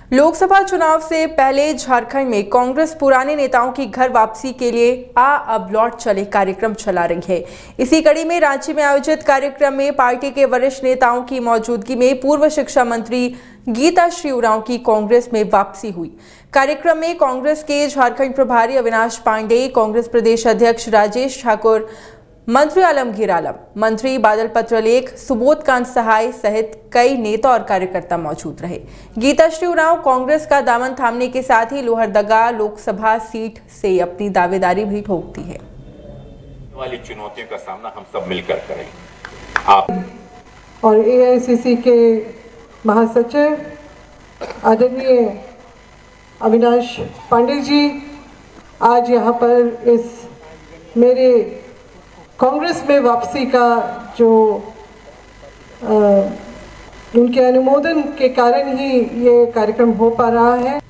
लोकसभा चुनाव से पहले झारखंड में कांग्रेस पुराने नेताओं की घर वापसी के लिए अब लौट चले कार्यक्रम चला रही है। इसी कड़ी में रांची में आयोजित कार्यक्रम में पार्टी के वरिष्ठ नेताओं की मौजूदगी में पूर्व शिक्षा मंत्री गीताश्री उरांव की कांग्रेस में वापसी हुई। कार्यक्रम में कांग्रेस के झारखंड प्रभारी अविनाश पांडे, कांग्रेस प्रदेश अध्यक्ष राजेश ठाकुर, मंत्री आलमगीर आलम, मंत्री बादल पत्रलेख, सुबोध कांत सहाय सहित कई नेता और कार्यकर्ता मौजूद रहे। गीताश्री उरांव कांग्रेस का दामन थामने के साथ ही लोहरदगा लोकसभा सीट से अपनी दावेदारी भी ठोकती है। वाली चुनौतियों का सामना हम सब मिलकर करेंगे। आप और एआईसीसी के महासचिव आदरणीय अविनाश पांडे जी आज यहाँ पर इस मेरे कांग्रेस में वापसी का जो उनके अनुमोदन के कारण ही ये कार्यक्रम हो पा रहा है।